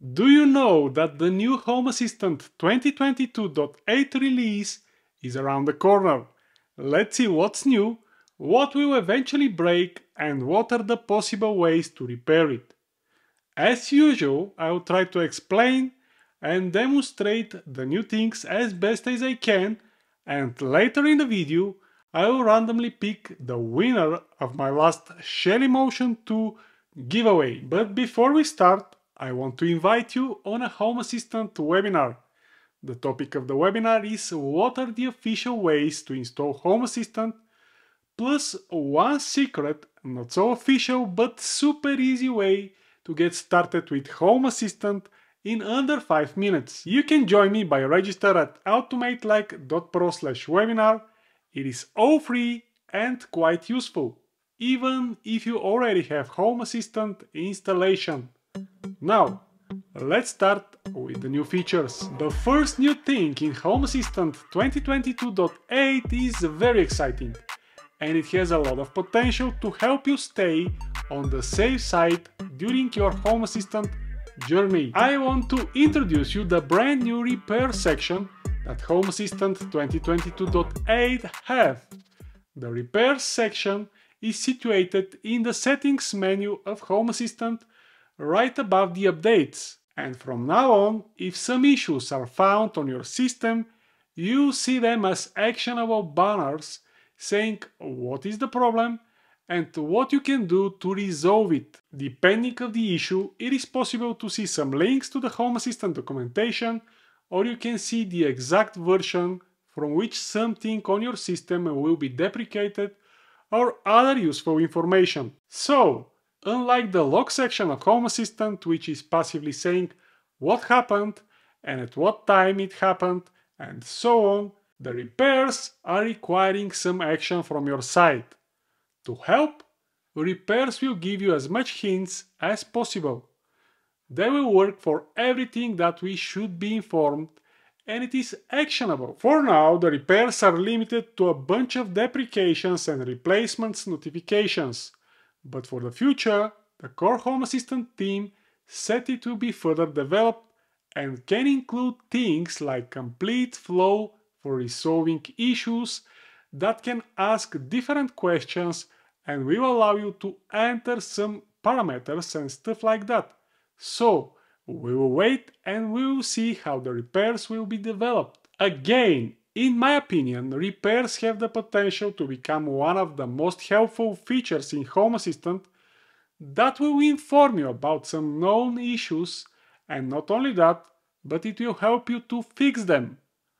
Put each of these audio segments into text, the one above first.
Do you know that the new Home Assistant 2022.8 release is around the corner? Let's see what's new, what will eventually break, and what are the possible ways to repair it. As usual, I will try to explain and demonstrate the new things as best as I can, and later in the video I will randomly pick the winner of my last Shelly Motion 2 giveaway. But before we start, I want to invite you on a Home Assistant webinar. The topic of the webinar is what are the official ways to install Home Assistant, plus one secret, not so official but super easy way to get started with Home Assistant in under 5 minutes. You can join me by register at automatelike.pro/webinar. It is all free and quite useful, even if you already have Home Assistant installation. Now, let's start with the new features. The first new thing in Home Assistant 2022.8 is very exciting, and it has a lot of potential to help you stay on the safe side during your Home Assistant journey. I want to introduce you the brand new repair section that Home Assistant 2022.8 have. The repair section is situated in the settings menu of Home Assistant right above the updates. And from now on, if some issues are found on your system, you see them as actionable banners saying what is the problem and what you can do to resolve it. Depending on the issue, it is possible to see some links to the Home Assistant documentation, or you can see the exact version from which something on your system will be deprecated, or other useful information. So, unlike the log section of Home Assistant, which is passively saying what happened and at what time it happened and so on, the repairs are requiring some action from your side. To help, repairs will give you as much hints as possible. They will work for everything that we should be informed, and it is actionable. For now, the repairs are limited to a bunch of deprecations and replacements notifications, but for the future, the core Home Assistant team set it to be further developed and can include things like complete flow for resolving issues that can ask different questions and will allow you to enter some parameters and stuff like that. So, we will wait and we will see how the repairs will be developed. Again, in my opinion, repairs have the potential to become one of the most helpful features in Home Assistant that will inform you about some known issues, and not only that, but it will help you to fix them.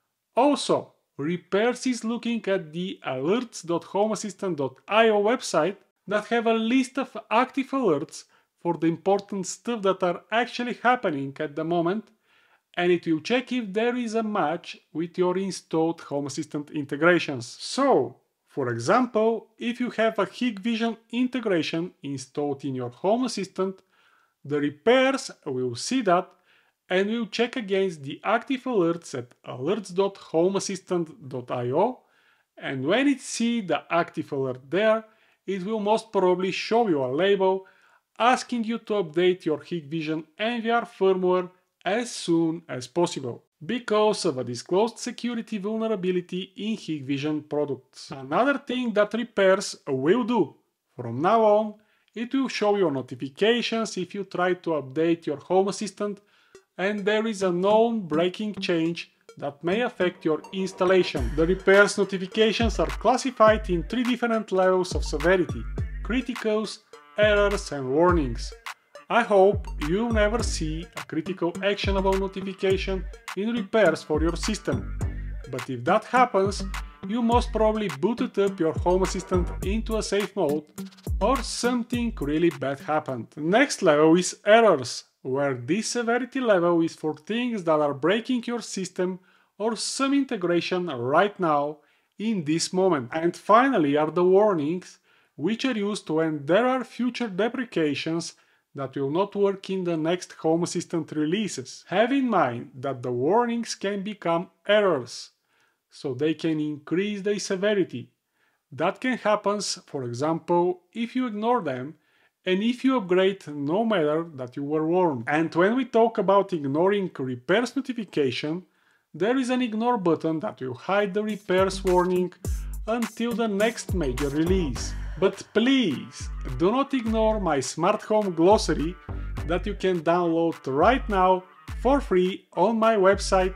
Also, repairs is looking at the alerts.homeassistant.io website that have a list of active alerts for the important stuff that are actually happening at the moment, and it will check if there is a match with your installed Home Assistant integrations. So, for example, if you have a Hikvision integration installed in your Home Assistant, the repairs will see that and will check against the active alerts at alerts.homeassistant.io, and when it sees the active alert there, it will most probably show you a label asking you to update your Hikvision NVR firmware as soon as possible, because of a disclosed security vulnerability in Hikvision products. Another thing that repairs will do, from now on, it will show you notifications if you try to update your Home Assistant and there is a known breaking change that may affect your installation. The repairs notifications are classified in 3 different levels of severity: criticals, errors and warnings. I hope you'll never see a critical actionable notification in repairs for your system, but if that happens, you most probably booted up your Home Assistant into a safe mode or something really bad happened. The next level is errors, where this severity level is for things that are breaking your system or some integration right now in this moment. And finally are the warnings, which are used when there are future deprecations that will not work in the next Home Assistant releases. Have in mind that the warnings can become errors, so they can increase their severity. That can happen, for example, if you ignore them and if you upgrade, no matter that you were warned. And when we talk about ignoring repairs notification, there is an ignore button that will hide the repairs warning until the next major release. But please, do not ignore my smart home glossary that you can download right now for free on my website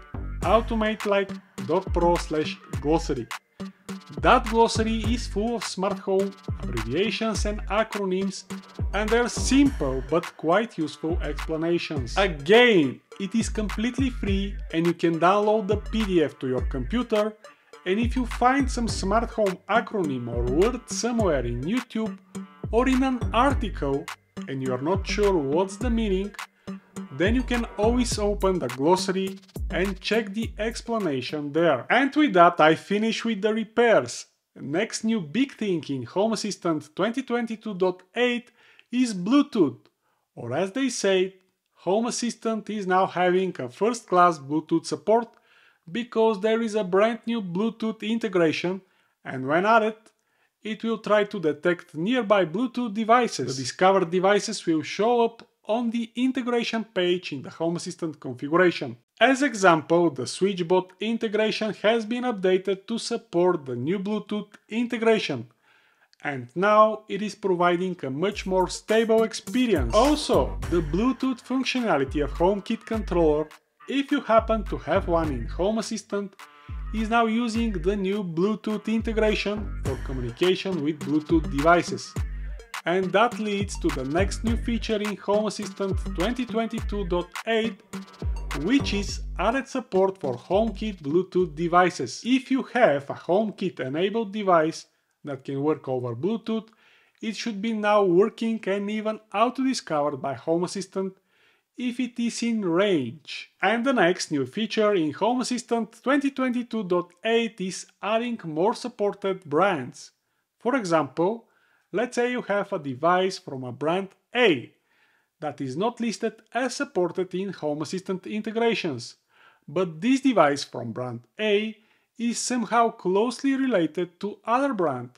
automatelife.pro/glossary. That glossary is full of smart home abbreviations and acronyms and their simple but quite useful explanations. Again, it is completely free and you can download the PDF to your computer, and if you find some smart home acronym or word somewhere in YouTube or in an article and you are not sure what's the meaning, then you can always open the glossary and check the explanation there. And with that, I finish with the repairs. Next new big thing in Home Assistant 2022.8 is Bluetooth, or as they say, Home Assistant is now having a first-class Bluetooth support because there is a brand new Bluetooth integration, and when added, it will try to detect nearby Bluetooth devices. The discovered devices will show up on the integration page in the Home Assistant configuration. As example, the SwitchBot integration has been updated to support the new Bluetooth integration, and now it is providing a much more stable experience. Also, the Bluetooth functionality of HomeKit controller, if you happen to have one in Home Assistant, is now using the new Bluetooth integration for communication with Bluetooth devices. And that leads to the next new feature in Home Assistant 2022.8, which is added support for HomeKit Bluetooth devices. If you have a HomeKit enabled device that can work over Bluetooth, it should be now working and even auto-discovered by Home Assistant if it is in range. And the next new feature in Home Assistant 2022.8 is adding more supported brands. For example, let's say you have a device from a brand A that is not listed as supported in Home Assistant integrations, but this device from brand A is somehow closely related to other brand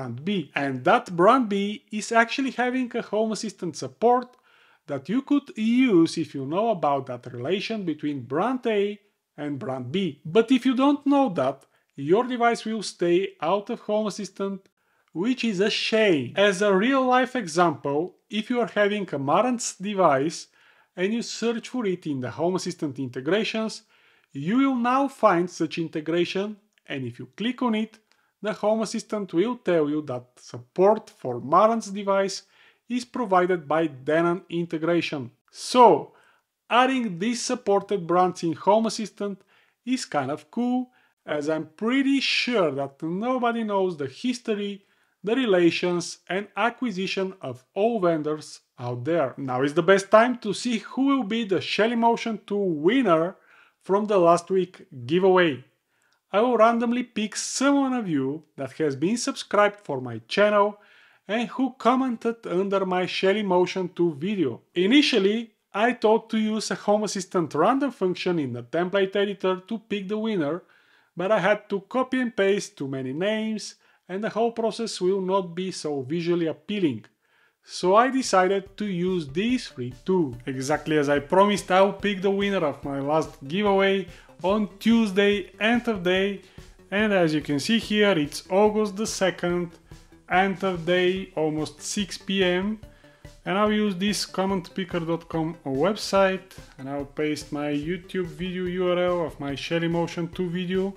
B, and that brand B is actually having a Home Assistant support that you could use if you know about that relation between brand A and brand B. But if you don't know that, your device will stay out of Home Assistant, which is a shame. As a real-life example, if you are having a Marantz device and you search for it in the Home Assistant integrations, you will now find such integration, and if you click on it, the Home Assistant will tell you that support for Marantz device is provided by Denon integration. So, adding these supported brands in Home Assistant is kind of cool, as I'm pretty sure that nobody knows the history, the relations and acquisition of all vendors out there. Now is the best time to see who will be the Shelly Motion 2 winner from the last week giveaway. I will randomly pick someone of you that has been subscribed for my channel and who commented under my Shelly Motion 2 video. Initially, I thought to use a Home Assistant random function in the template editor to pick the winner, but I had to copy and paste too many names and the whole process will not be so visually appealing. So I decided to use this free tool. Exactly as I promised, I'll pick the winner of my last giveaway on Tuesday, end of day, and as you can see here, it's August the 2nd, end of day, almost 6 p.m. and I'll use this commentpicker.com website and I'll paste my YouTube video URL of my Shelly Motion 2 video,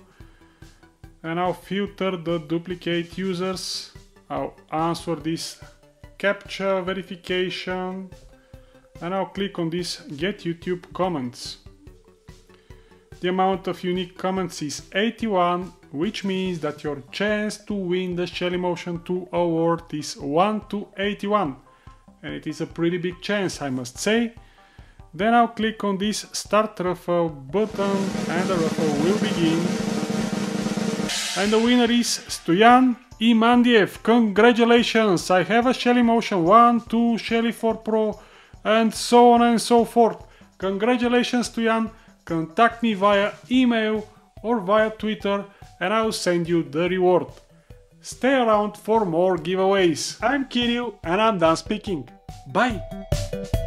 and I'll filter the duplicate users. I'll answer this CAPTCHA verification and I'll click on this Get YouTube Comments. The amount of unique comments is 81, which means that your chance to win the Shelly Motion 2 award is 1 to 81, and it is a pretty big chance, I must say. Then I'll click on this Start Raffle button and the raffle will begin. And the winner is Stoyan Imandiev. Congratulations! I have a Shelly Motion 1, 2, Shelly 4 Pro, and so on and so forth. Congratulations, Stoyan! Contact me via email or via Twitter and I'll send you the reward. Stay around for more giveaways. I'm Kirill and I'm done speaking. Bye!